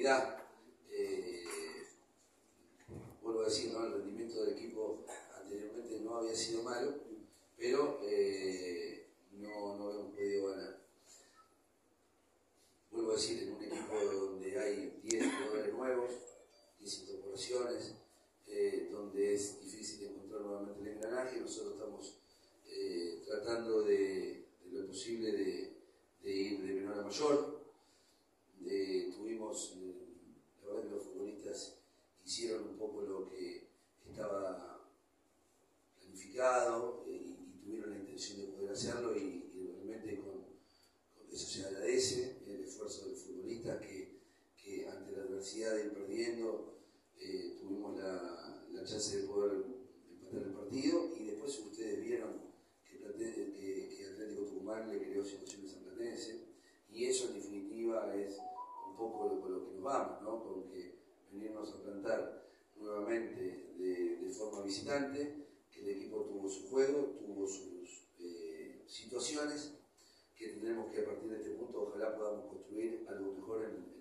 comodidad. Vuelvo a decir, ¿no? El rendimiento del equipo anteriormente no había sido malo, pero no hemos podido ganar. Vuelvo a decir, en un equipo donde hay 10 jugadores nuevos, 10 incorporaciones, donde es difícil encontrar nuevamente el engranaje, nosotros estamos tratando de lo posible de ir de menor a mayor. Tuvimos, la verdad que los futbolistas hicieron un poco lo que estaba planificado y tuvieron la intención de poder hacerlo y realmente con eso se agradece el esfuerzo de los futbolistas que ante la adversidad de ir perdiendo tuvimos la chance de poder empatar el partido y después ustedes vieron que Atlético Tucumán le creó situaciones a Platense y eso en definitiva es un poco con lo que nos vamos, ¿no? Con que venirnos a plantar nuevamente de forma visitante, que el equipo tuvo su juego, tuvo sus situaciones, que tendremos que a partir de este punto ojalá podamos construir algo mejor en